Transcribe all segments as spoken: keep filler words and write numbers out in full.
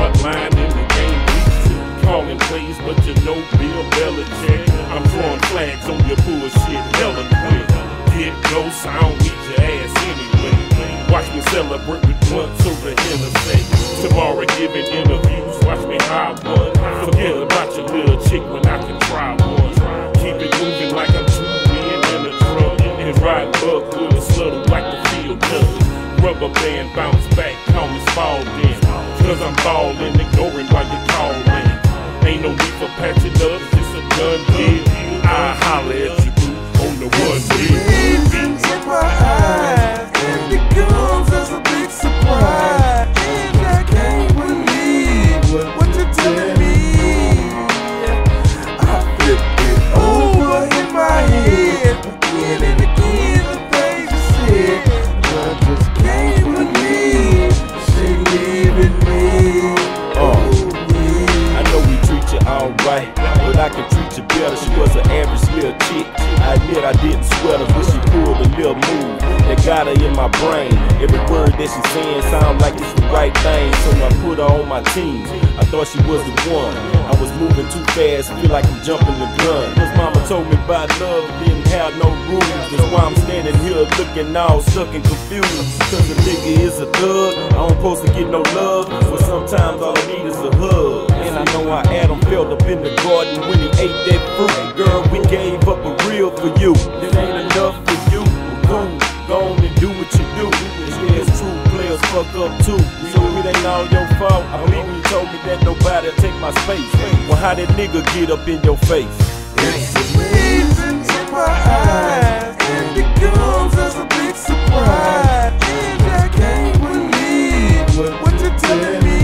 line in the game bleach. Calling plays, but you know Bill Belichick. I'm throwing flags on your bullshit hella quick. Get close, I don't need your ass anyway. Watch me celebrate with blunts over Hennessy. Tomorrow giving interviews, watch me high one. Forget about your little chick when I can try one. Keep it moving like I'm two men in a truck. And riding buck with a sluttle like the field does. Rubber band bounce back, call me fall then. Cause I'm ballin', ignoring while you callin'. Ain't no need for patching up, it's just a done deal. I holler at you on the one deal. Into my eyes, and it comes as a big surprise. And I can't believe what, what you're telling me. I flipped it over in my head, again and again the things you said. I just can't believe she leaving me. Oh, I know we treat you alright, but I can treat you better. She was an average little chick. I admit I didn't sweat her, but she pulled a little move that got her in my brain. Every word that she saying sound like it's the right thing, so I put her on my team. I thought she was the one. I was moving too fast, feel like I'm jumping the gun. Cause mama told me about love, didn't have no rules. That's why I'm standing here looking all stuck and confused. Cause a nigga is a thug, I don't supposed to get no love, but sometimes all I need is a hug. And I know how Adam felt up in the garden when he ate that fruit. Girl, we gave up a real for you. It ain't enough for you. Boom, go on and do what you do. Yeah, it's true, players fuck up too. So it ain't all your fault. I believe when you told me that nobody'll take my space. Well, how that nigga get up in your face? It's amazing to my eyes, and it comes as a big surprise. And I can't believe what, what you're telling me.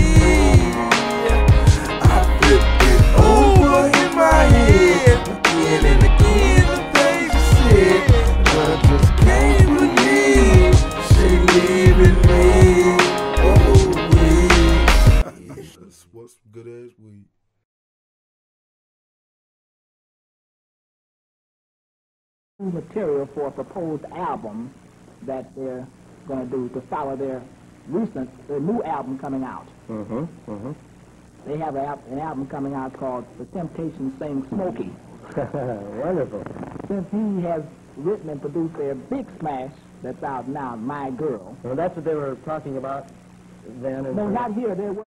I flipped it over in my head, again and again the things you said. I just can't believe she leaving me. Oh, yeah. That's what's good as weed. Material for a proposed album that they're going to do to follow their recent, their new album coming out. Mm-hmm, mm-hmm. They have a, an album coming out called The Hemptations Sing Smokey. Wonderful. Since he has written and produced their big smash that's out now, My Girl. Well, that's what they were talking about then. No, not here. They're